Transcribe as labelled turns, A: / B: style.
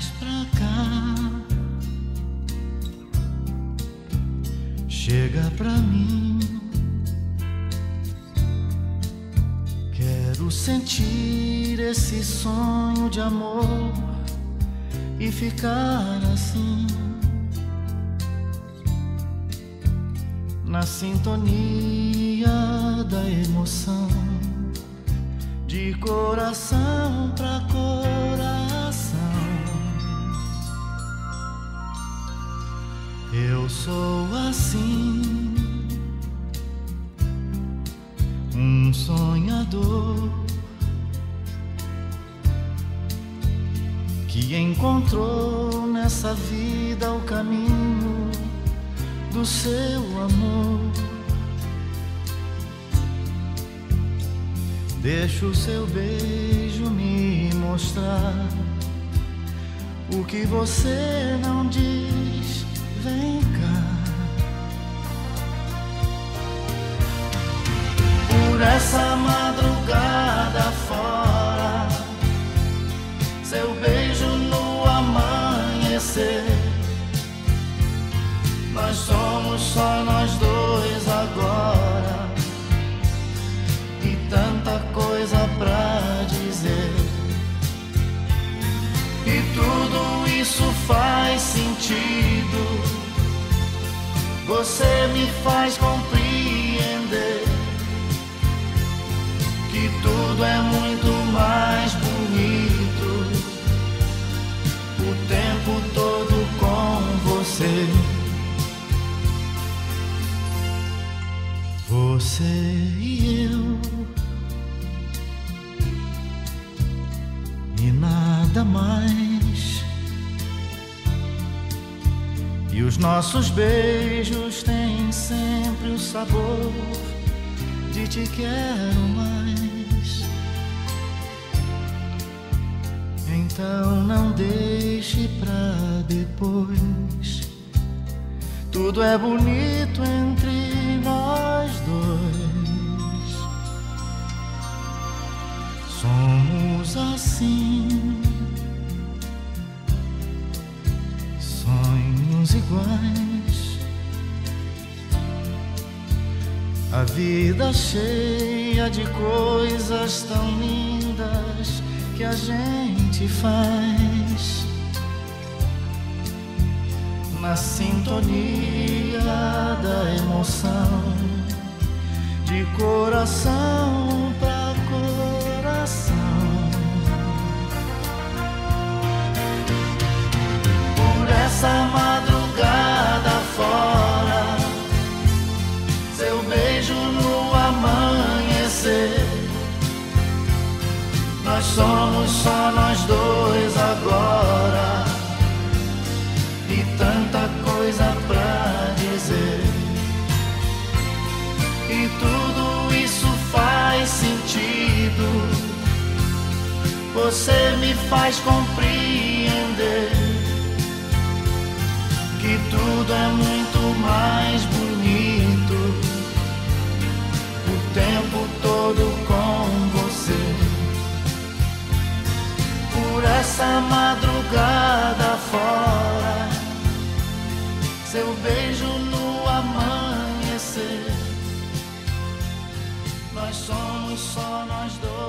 A: mais pra cá, chega pra mim. Quero sentir esse sonho de amor e ficar assim, na sintonia da emoção, de coração pra coração. Eu sou assim, um sonhador que encontrou nessa vida o caminho do seu amor. Deixa o seu beijo me mostrar o que você não diz. Vem cá. Por essa madrugada fora, seu beijo no amanhecer. Nós somos só nós dois agora, e tanta coisa pra dizer. E tudo isso faz sentido. Você me faz compreender que tudo é muito mais bonito o tempo todo com você. Você e eu, e nada mais. E os nossos beijos têm sempre o sabor de te quero mais. Então não deixe pra depois. Tudo é bonito entre nós dois. Somos assim, sonhos iguais. A vida cheia de coisas tão lindas que a gente faz, na sintonia da emoção, de coração pra coração. Por essa madrugada fora, seu beijo no amanhecer. Nós somos só nós dois agora, e tanta coisa pra dizer. E tudo isso faz sentido. Você me faz compreender que tudo é muito mais bonito o tempo todo com você. Por essa madrugada fora, seu beijo no amanhecer. Nós somos só nós dois.